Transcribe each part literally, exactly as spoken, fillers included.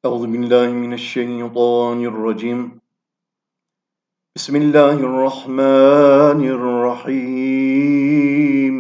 أعوذ بالله من الشيطان الرجيم. بسم الله الرحمن الرحيم.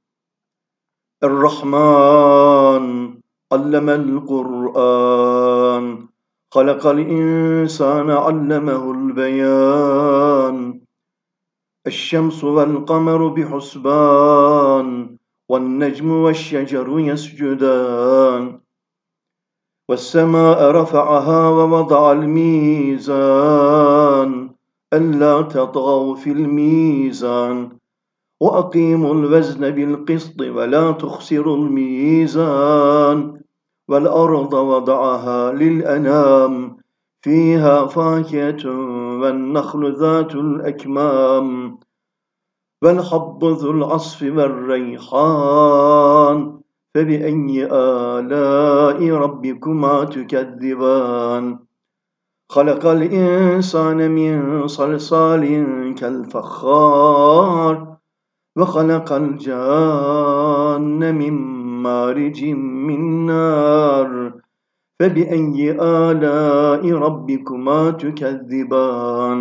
الرحمن علم القرآن خلق الإنسان علمه البيان. الشمس والقمر بحسبان والنجم والشجر يسجدان. والسماء رفعها ووضع الميزان ألا تطغوا في الميزان وأقيموا الوزن بالقسط ولا تخسروا الميزان. والأرض وضعها للأنام فيها فاكهة والنخل ذات الأكمام والحب ذو العصف والريحان. فبأي آلاء ربكما تكذبان. خلق الإنسان من صلصال كالفخار وخلق الجان من مارج من نار. فبأي آلاء ربكما تكذبان.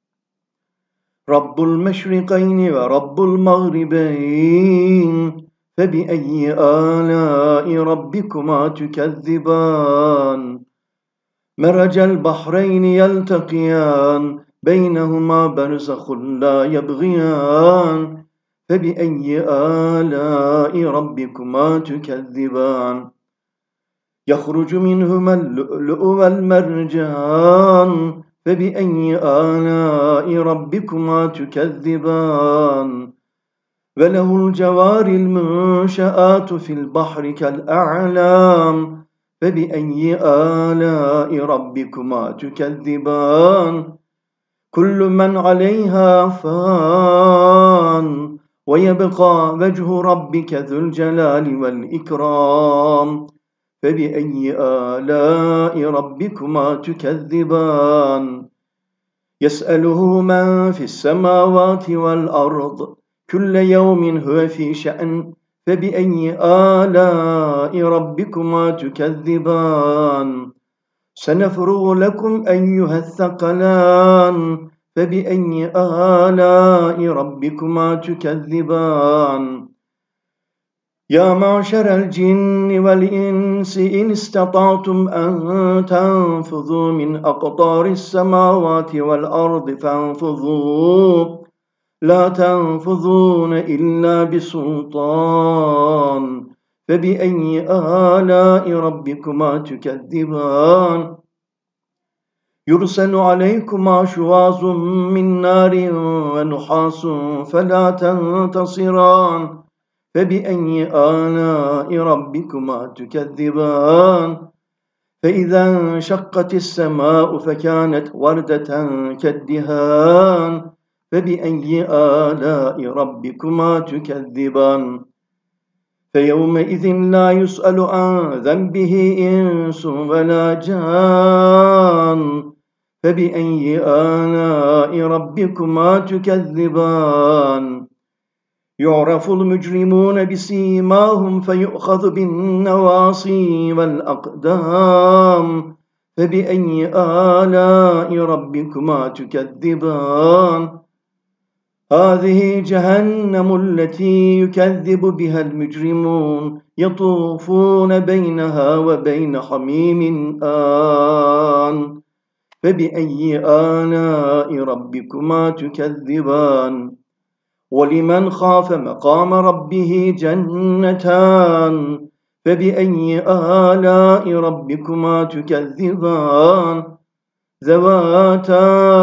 رب المشرقين ورب المغربين فبأي آلاء ربكما تكذبان. مرج البحرين يلتقيان بينهما برزخ لا يبغيان. فبأي آلاء ربكما تكذبان. يخرج منهما اللؤلؤ والمرجان فبأي آلاء ربكما تكذبان. وله الجوار المنشآت في البحر كالأعلام فبأي آلاء ربكما تكذبان. كل من عليها فان ويبقى وجه ربك ذو الجلال والإكرام. فبأي آلاء ربكما تكذبان. يسأله من في السماوات والأرض كل يوم هو في شأن. فبأي آلاء ربكما تكذبان. سنفرغ لكم أيها الثقلان فبأي آلاء ربكما تكذبان. يا معشر الجن والإنس إن استطعتم أن تنفذوا من أقطار السماوات والأرض فانفذوا لا تنفذون إلا بسلطان. فبأي آلاء ربكما تكذبان. يرسل عليكما شواظ من نار ونحاس فلا تنتصران. فبأي آلاء ربكما تكذبان. فإذا انشقت السماء فكانت وردة كالدهان. فبأي آلاء ربكما تكذبان. فيومئذ لا يسأل عن ذنبه إنس ولا جان. فبأي آلاء ربكما تكذبان. يعرف المجرمون بسيماهم فيؤخذ بالنواصي والأقدام. فبأي آلاء ربكما تكذبان. هذه جهنم التي يكذب بها المجرمون يطوفون بينها وبين حميم آن. فبأي آلاء ربكما تكذبان. ولمن خاف مقام ربه جنتان فبأي آلاء ربكما تكذبان. ذواتا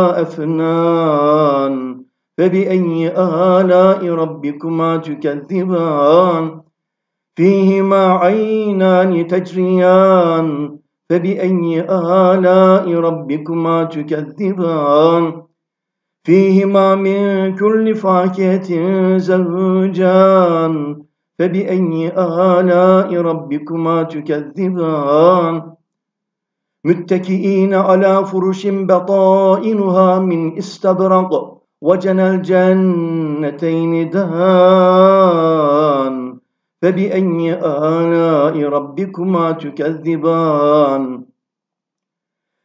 أفنان فبأي آلاء ربكما تكذبان. فيهما عينان تجريان فبأي آلاء ربكما تكذبان. فيهما من كل فاكهة زوجان فبأي آلاء ربكما تكذبان. متكئين على فرش بطائنها من استبرق وجنى الجنتين دان. فبأي آلاء ربكما تكذبان.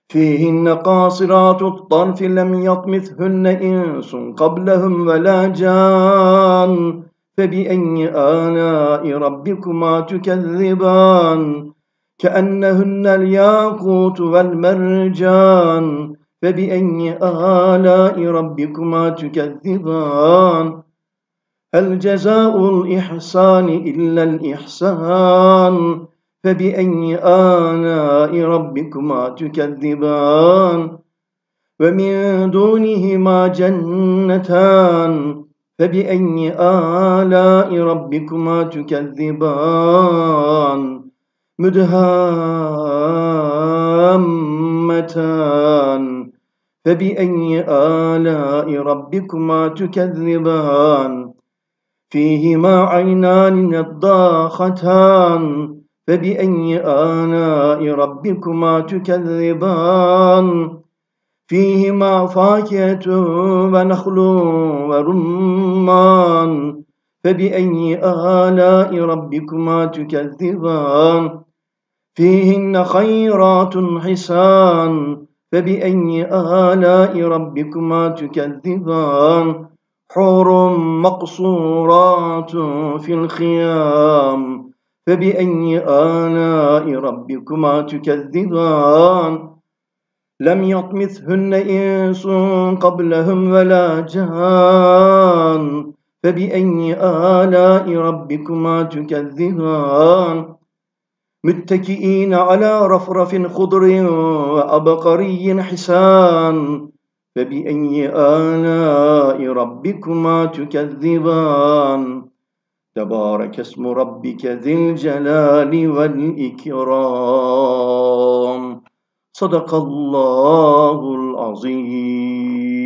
فيهن قاصرات الطرف لم يطمثهن إنس قبلهم ولا جان فبأي آلاء ربكما تكذبان كأنهن الياقوت والمرجان فبأي آلاء ربكما تكذبان هل جزاء الإحسان إلا الإحسان فبأي آلاء ربكما تكذبان ومن دونهما جنتان فبأي آلاء ربكما تكذبان مدهامتان فبأي آلاء ربكما تكذبان فيهما عينان نضاختان فبأي آلاء ربكما تكذبان فيهما فاكهة ونخل ورمان فبأي آلاء ربكما تكذبان فيهن خيرات حسان فبأي آلاء ربكما تكذبان حور مقصورات في الخيام فبأي آلاء ربكما تكذبان لم يطمثهن إنس قبلهم ولا جان فبأي آلاء ربكما تكذبان متكئين على رفرف خضر وأبقري حسان فبأي آلاء ربكما تكذبان تبارك اسم ربك ذي الجلال والإكرام صدق الله العظيم.